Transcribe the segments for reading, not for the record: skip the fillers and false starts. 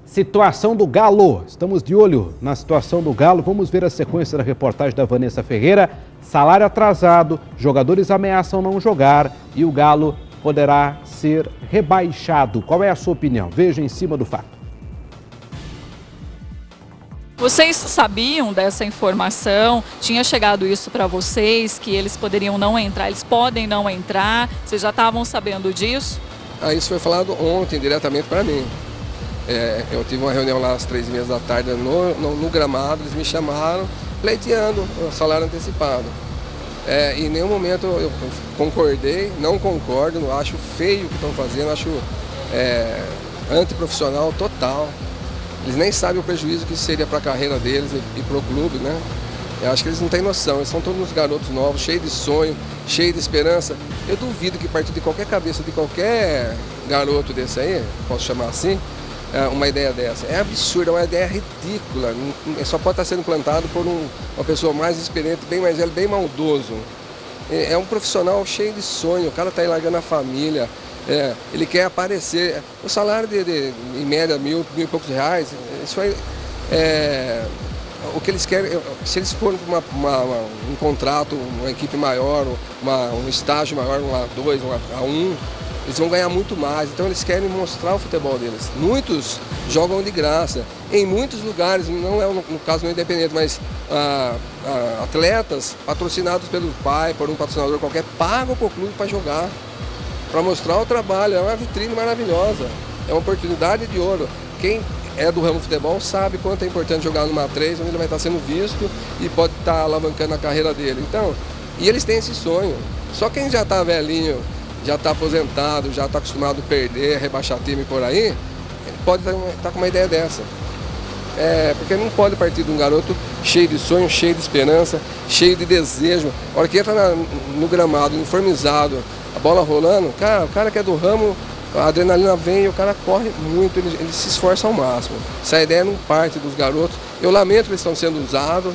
Situação do Galo. Estamos de olho na situação do Galo. Vamos ver a sequência da reportagem da Vanessa Ferreira. Salário atrasado, jogadores ameaçam não jogar e o Galo poderá ser rebaixado. Qual é a sua opinião? Veja em cima do fato. Vocês sabiam dessa informação? Tinha chegado isso para vocês, que eles poderiam não entrar? Eles podem não entrar? Vocês já estavam sabendo disso? Isso foi falado ontem diretamente para mim. Eu tive uma reunião lá às 3h30 da tarde no gramado, eles me chamaram pleiteando o salário antecipado. Em nenhum momento eu concordei, não concordo, acho feio o que estão fazendo, acho antiprofissional total. Eles nem sabem o prejuízo que isso seria para a carreira deles e para o clube, né? Eu acho que eles não têm noção, eles são todos garotos novos, cheios de sonho, cheios de esperança. Eu duvido que partir de qualquer cabeça, de qualquer garoto desse aí, posso chamar assim, uma ideia dessa. É absurda, é uma ideia ridícula. Só pode estar sendo implantado por uma pessoa mais experiente, bem mais velho, bem maldoso. É um profissional cheio de sonho, o cara está aí largando a família, ele quer aparecer. O salário em média, mil e poucos reais, isso aí o que eles querem, se eles forem para um contrato, uma equipe maior, um estágio maior, um A2, um A1, eles vão ganhar muito mais, então eles querem mostrar o futebol deles. Muitos jogam de graça, em muitos lugares, não é no caso do Independente, mas atletas patrocinados pelo pai, por um patrocinador qualquer, pagam para o clube para jogar, para mostrar o trabalho. É uma vitrine maravilhosa, é uma oportunidade de ouro. Quem é do ramo do futebol sabe quanto é importante jogar numa 3, onde ele vai estar sendo visto e pode estar alavancando a carreira dele. Então, e eles têm esse sonho, só quem já está velhinho, já está aposentado, já está acostumado a perder, rebaixar time por aí, ele pode estar com uma ideia dessa. Porque não pode partir de um garoto cheio de sonho, cheio de esperança, cheio de desejo. A hora que entra no gramado, uniformizado, a bola rolando, o cara que é do ramo, a adrenalina vem e o cara corre muito, ele se esforça ao máximo. Essa ideia não parte dos garotos. Eu lamento que eles estão sendo usados,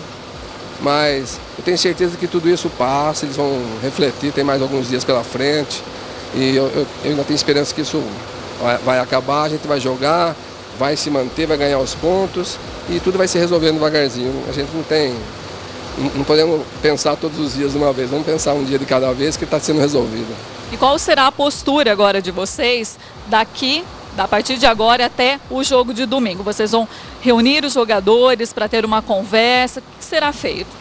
mas eu tenho certeza que tudo isso passa, eles vão refletir, tem mais alguns dias pela frente. E eu ainda tenho esperança que isso vai acabar, a gente vai jogar, vai se manter, vai ganhar os pontos e tudo vai se resolvendo devagarzinho. A gente não podemos pensar todos os dias de uma vez, vamos pensar um dia de cada vez que está sendo resolvido. E qual será a postura agora de vocês a partir de agora até o jogo de domingo? Vocês vão reunir os jogadores para ter uma conversa? O que será feito?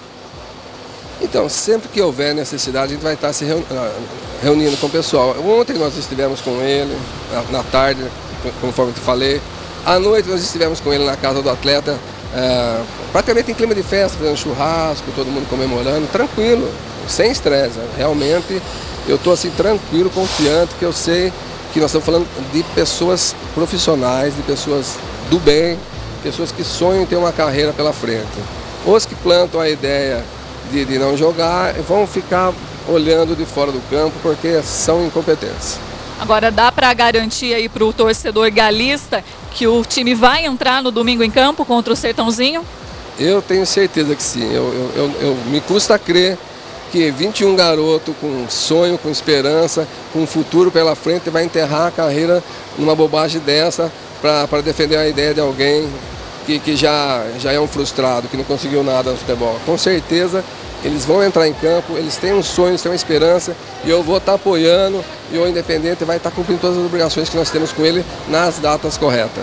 Então, sempre que houver necessidade, a gente vai estar se reunindo com o pessoal. Ontem nós estivemos com ele, na tarde, conforme eu te falei. À noite nós estivemos com ele na casa do atleta, praticamente em clima de festa, fazendo churrasco, todo mundo comemorando, tranquilo, sem estresse. Realmente eu estou assim tranquilo, confiante, que eu sei que nós estamos falando de pessoas profissionais, de pessoas do bem, pessoas que sonham em ter uma carreira pela frente. Os que plantam a ideia de não jogar vão ficar olhando de fora do campo porque são incompetentes. Agora dá para garantir aí para o torcedor galista que o time vai entrar no domingo em campo contra o Sertãozinho? Eu tenho certeza que sim. Me custa crer que 21 garotos com sonho, com esperança, com futuro pela frente vai enterrar a carreira numa bobagem dessa para defender a ideia de alguém que já é um frustrado, que não conseguiu nada no futebol. Com certeza eles vão entrar em campo, eles têm um sonho, eles têm uma esperança e eu vou estar apoiando e o Independente vai estar cumprindo todas as obrigações que nós temos com ele nas datas corretas.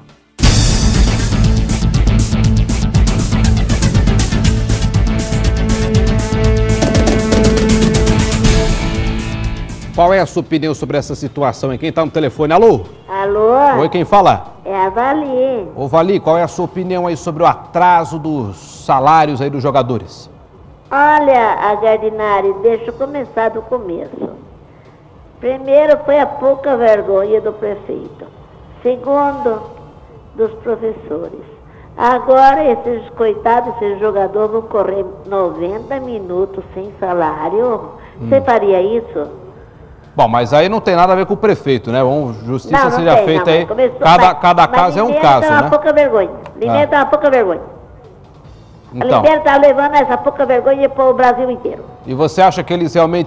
Qual é a sua opinião sobre essa situação, hein? Quem está no telefone? Alô? Alô? Oi, quem fala? É a Vali. Ô, Vali, qual é a sua opinião aí sobre o atraso dos salários aí dos jogadores? Olha, a Gardinari, deixa eu começar do começo. Primeiro foi a pouca vergonha do prefeito. Segundo, dos professores. Agora esses coitados, esses jogadores vão correr 90 minutos sem salário. Você faria isso? Bom, mas aí não tem nada a ver com o prefeito, né? Justiça seja feita aí. Cada caso é um caso, né? Uma pouca vergonha. Limeira tá uma pouca vergonha. Então. A Limeira tá levando essa pouca vergonha para o Brasil inteiro. E você acha que eles realmente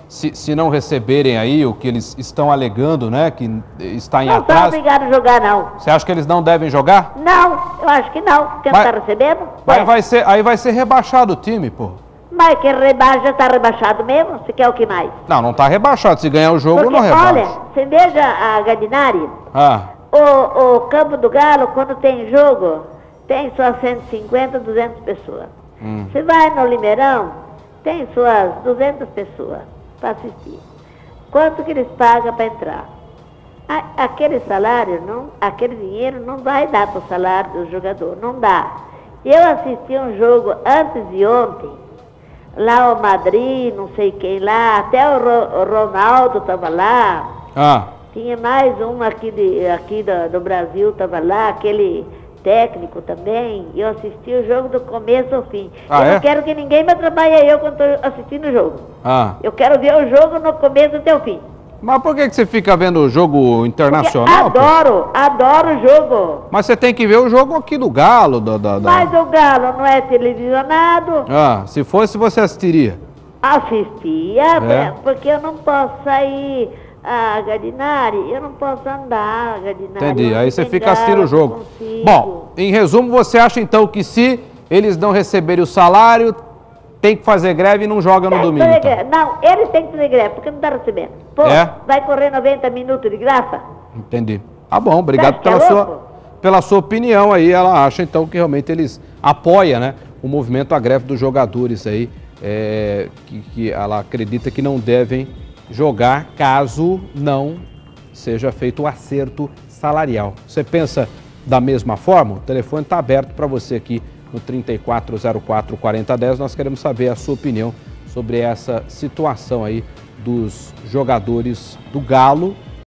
se não receberem aí o que eles estão alegando, né, que está em Não estão atraso... obrigados a jogar, não. Você acha que eles não devem jogar? Não, eu acho que não, porque não está recebendo. Aí vai ser rebaixado o time, pô. Mas quem rebaixa já está rebaixado mesmo? Você quer o que mais? Não está rebaixado. Se ganhar o jogo, porque, não rebaixa. olha, você veja a Gardinari, Ah, o Campo do Galo, quando tem jogo, tem suas 150, 200 pessoas. Você vai no Limeirão, tem suas 200 pessoas para assistir. Quanto que eles pagam para entrar? Aquele salário, aquele dinheiro não vai dar para o salário do jogador, não dá. Eu assisti um jogo antes de ontem, lá o Madrid, não sei quem lá, até o Ronaldo estava lá. Tinha mais um aqui do Brasil, estava lá, aquele técnico também. Eu assisti o jogo do começo ao fim. Eu não quero que ninguém me atrapalhe eu quando estou assistindo o jogo. Ah. Eu quero ver o jogo no começo até o fim. Mas por que você fica vendo o jogo internacional? Porque adoro o jogo. Mas você tem que ver o jogo aqui do Galo. Mas o Galo não é televisionado. Ah, se fosse, você assistiria? Assistia, porque eu não posso sair a Gardinari, eu não posso andar, Gardinari. Entendi, aí você fica assistindo o jogo. Bom, em resumo, você acha então que se eles não receberem o salário, tem que fazer greve e não joga no domingo? Então. Não, eles têm que fazer greve, porque não está recebendo. Pô, vai correr 90 minutos de graça? Entendi. Ah, bom, obrigado pela sua opinião aí. Ela acha então que realmente eles apoiam, né, o movimento, a greve dos jogadores aí, que ela acredita que não devem jogar caso não seja feito o acerto salarial. Você pensa da mesma forma? O telefone está aberto para você aqui no 3404-4010. Nós queremos saber a sua opinião sobre essa situação aí dos jogadores do Galo